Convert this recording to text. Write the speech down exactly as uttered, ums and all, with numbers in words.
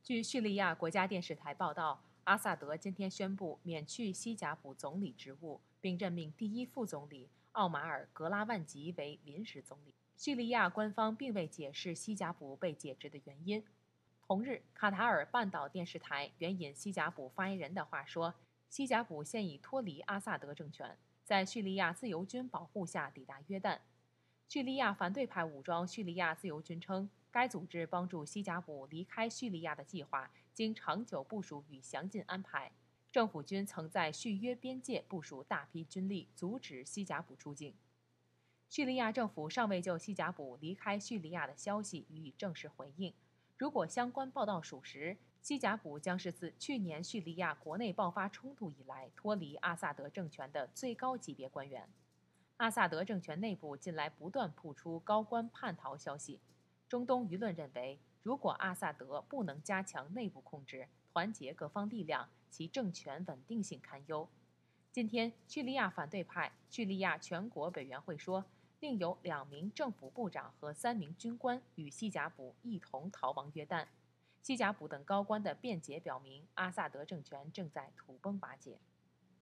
据叙利亚国家电视台报道，阿萨德今天宣布免去西贾普总理职务，并任命第一副总理奥马尔·格拉万吉为临时总理。叙利亚官方并未解释西贾普被解职的原因。同日，卡塔尔半岛电视台援引西贾普发言人的话说，西贾普现已脱离阿萨德政权，在叙利亚自由军保护下抵达约旦。叙利亚反对派武装叙利亚自由军称，该组织帮助西贾普离开叙利亚的计划经长久部署与详尽安排。政府军曾在叙约边界部署大批军力，阻止西贾普出境。叙利亚政府尚未就西贾普离开叙利亚的消息予以正式回应。如果相关报道属实，西贾普将是自去年叙利亚国内爆发冲突以来脱离阿萨德政权的最高级别官员。阿萨德政权内部近来不断曝出高官叛逃消息。中东舆论认为，如果阿萨德不能加强内部控制，团结各方力量，其政权稳定性堪忧。今天，叙利亚反对派叙利亚全国委员会说，另有两名政府部长和三名军官与西贾普一同逃亡约旦。西贾普等高官的辩解表明，阿萨德政权正在土崩瓦解。